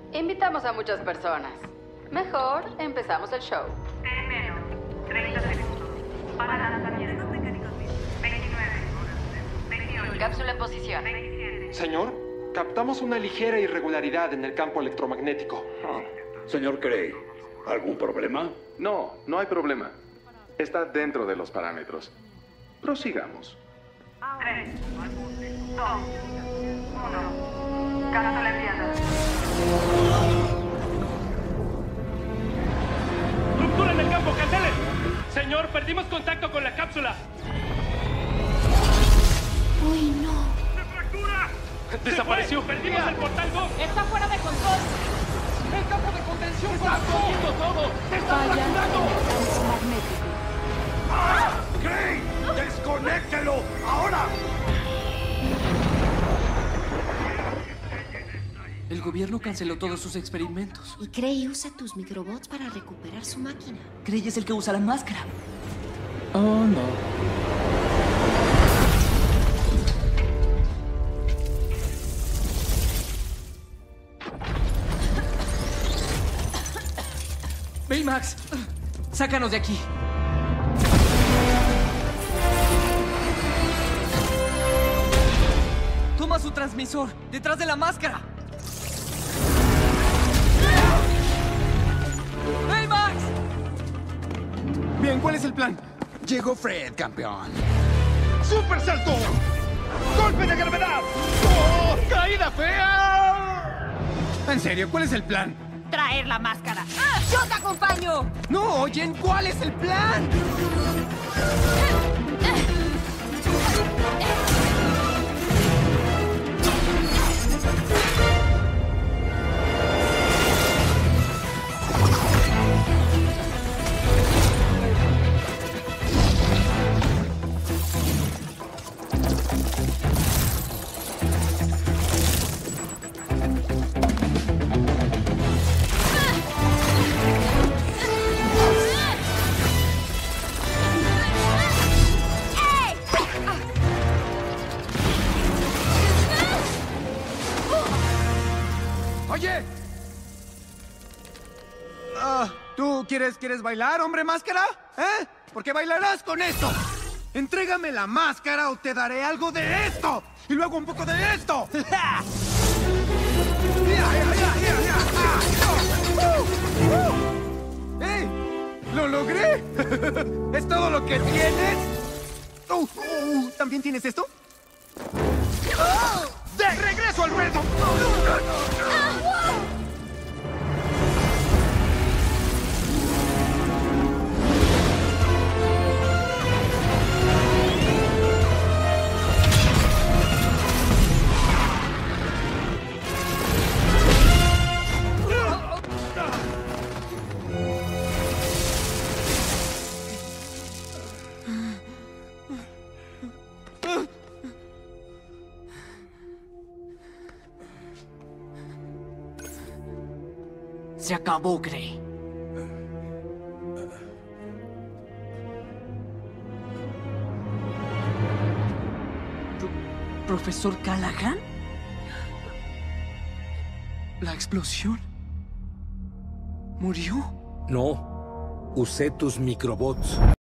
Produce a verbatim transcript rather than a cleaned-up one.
Invitamos a muchas personas. Mejor empezamos el show. T menos treinta segundos. Para lanzamientos mecánicos veintinueve, veintiocho, Cápsula en posición. veintisiete. Señor, captamos una ligera irregularidad en el campo electromagnético. Ah, señor Cray, ¿algún problema? No, no hay problema. Está dentro de los parámetros. Prosigamos. tres, dos, uno. Cápsula enviada. ¡Ruptura en el campo! ¡Cancelen! Señor, perdimos contacto con la cápsula. Uy, no. ¡Se fractura! ¡Desapareció! ¡Perdimos el portal dos! Está fuera de control. ¡El campo de contención está cogiendo todo! ¡Se está Falla en el fracturando! campo magnético. ¡Cray! ¡Desconéctelo! ¡Ahora! El gobierno canceló todos sus experimentos. Y Cray usa tus microbots para recuperar su máquina. Cray es el que usa la máscara. Oh, no. Baymax, sácanos de aquí. Toma su transmisor, detrás de la máscara. ¡Baymax! Bien, ¿cuál es el plan? Llegó Fred, campeón. ¡Super salto! ¡Golpe de gravedad! ¡Oh, caída fea! En serio, ¿cuál es el plan? Traer la máscara. ¡Ah! ¡Yo te acompaño! No, oyen, ¿cuál es el plan? Oye. Ah, ¿tú quieres, quieres bailar, hombre máscara? ¿Eh? Porque bailarás con esto. Entrégame la máscara o te daré algo de esto. Y luego un poco de esto. ¡Ja! ¡Ya, ya, ya, ya, ya! ¡Ah! ¡Uh! ¡Uh! ¡Ey! ¡Lo logré! ¿Es todo lo que tienes? Uh, uh, ¿También tienes esto? ¡Oh! ¡De regreso al ruedo! Se acabó, Cray. Pro- ¿Profesor Callahan? ¿La explosión? ¿Murió? No, usé tus microbots.